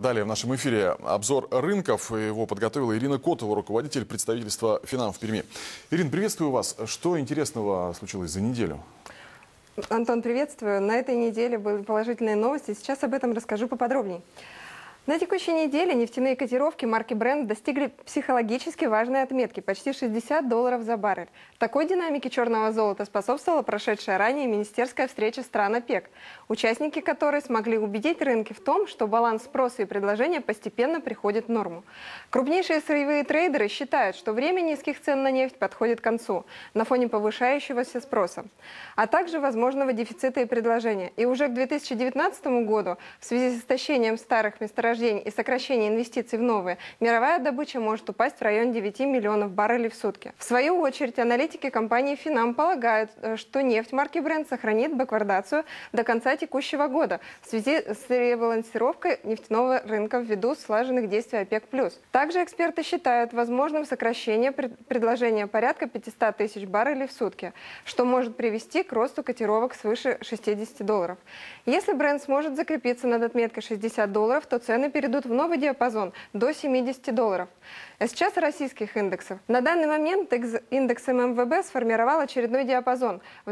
Далее в нашем эфире обзор рынков. Его подготовила Ирина Котова, руководитель представительства «Финам» в Перми. Ирина, приветствую вас. Что интересного случилось за неделю? Антон, приветствую. На этой неделе были положительные новости. Сейчас об этом расскажу поподробнее. На текущей неделе нефтяные котировки марки Brent достигли психологически важной отметки – почти $60 за баррель. Такой динамике черного золота способствовала прошедшая ранее министерская встреча стран ОПЕК, участники которой смогли убедить рынки в том, что баланс спроса и предложения постепенно приходит в норму. Крупнейшие сырьевые трейдеры считают, что время низких цен на нефть подходит к концу на фоне повышающегося спроса, а также возможного дефицита и предложения. И уже к 2019 году в связи с истощением старых месторождений и сокращение инвестиций в новые, мировая добыча может упасть в район 9 миллионов баррелей в сутки. В свою очередь, аналитики компании «Финам» полагают, что нефть марки Brent сохранит бэквардацию до конца текущего года в связи с ребалансировкой нефтяного рынка ввиду слаженных действий ОПЕК+. Также эксперты считают возможным сокращение предложения порядка 500 тысяч баррелей в сутки, что может привести к росту котировок свыше $60. Если Brent сможет закрепиться над отметкой $60, то цены перейдут в новый диапазон до $70. А сейчас российских индексов. На данный момент индекс ММВБ сформировал очередной диапазон в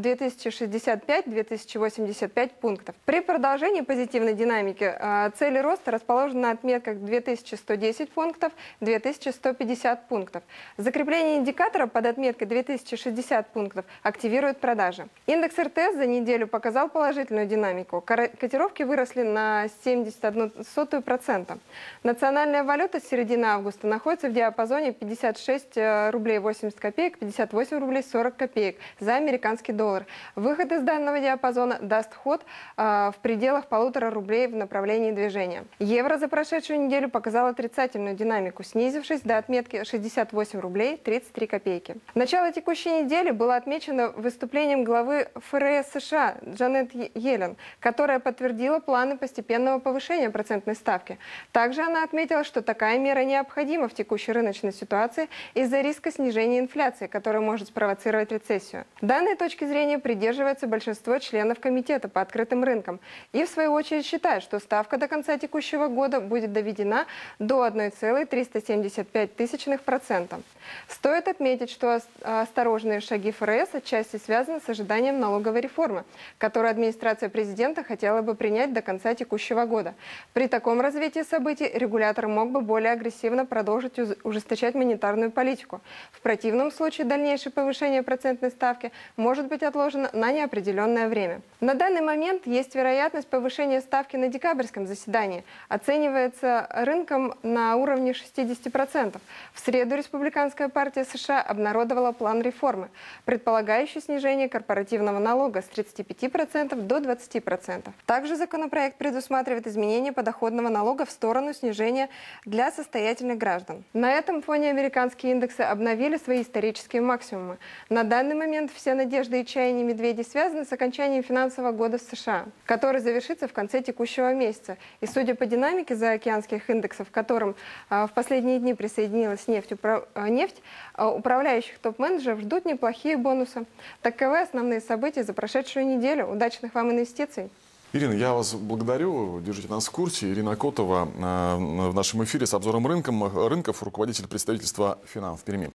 2065-2085 пунктов. При продолжении позитивной динамики цели роста расположены на отметках 2110 пунктов, 2150 пунктов. Закрепление индикатора под отметкой 2060 пунктов активирует продажи. Индекс РТС за неделю показал положительную динамику. Котировки выросли на 0,71%. Национальная валюта с середины августа находится в диапазоне 56 рублей 80 копеек, 58 рублей 40 копеек за американский доллар. Выход из данного диапазона даст ход в пределах 1,5 рублей в направлении движения. Евро за прошедшую неделю показал отрицательную динамику, снизившись до отметки 68 рублей 33 копейки. Начало текущей недели было отмечено выступлением главы ФРС США Джанет Йеллен, которая подтвердила планы постепенного повышения процентной ставки. Также она отметила, что такая мера необходима в текущей рыночной ситуации из-за риска снижения инфляции, которая может спровоцировать рецессию. Данной точки зрения придерживается большинство членов комитета по открытым рынкам и, в свою очередь, считает, что ставка до конца текущего года будет доведена до 1,375%. Стоит отметить, что осторожные шаги ФРС отчасти связаны с ожиданием налоговой реформы, которую администрация президента хотела бы принять до конца текущего года. При таком развитии событий регулятор мог бы более агрессивно продолжить ужесточать монетарную политику. В противном случае дальнейшее повышение процентной ставки может быть отложено на неопределенное время. На данный момент есть вероятность повышения ставки на декабрьском заседании. Оценивается рынком на уровне 60%. В среду Республиканская партия США обнародовала план реформы, предполагающий снижение корпоративного налога с 35% до 20%. Также законопроект предусматривает изменение подоходного налога в сторону снижения для состоятельных граждан. На этом фоне американские индексы обновили свои исторические максимумы. На данный момент все надежды и чаяния медведей связаны с окончанием финансового года в США, который завершится в конце текущего месяца. И судя по динамике заокеанских индексов, к которым в последние дни присоединилась нефть, управляющих топ-менеджеров ждут неплохие бонусы. Таковы основные события за прошедшую неделю. Удачных вам инвестиций! Ирина, я вас благодарю. Держите нас в курсе. Ирина Котова в нашем эфире с обзором рынков, руководитель представительства «Финам» в Перми.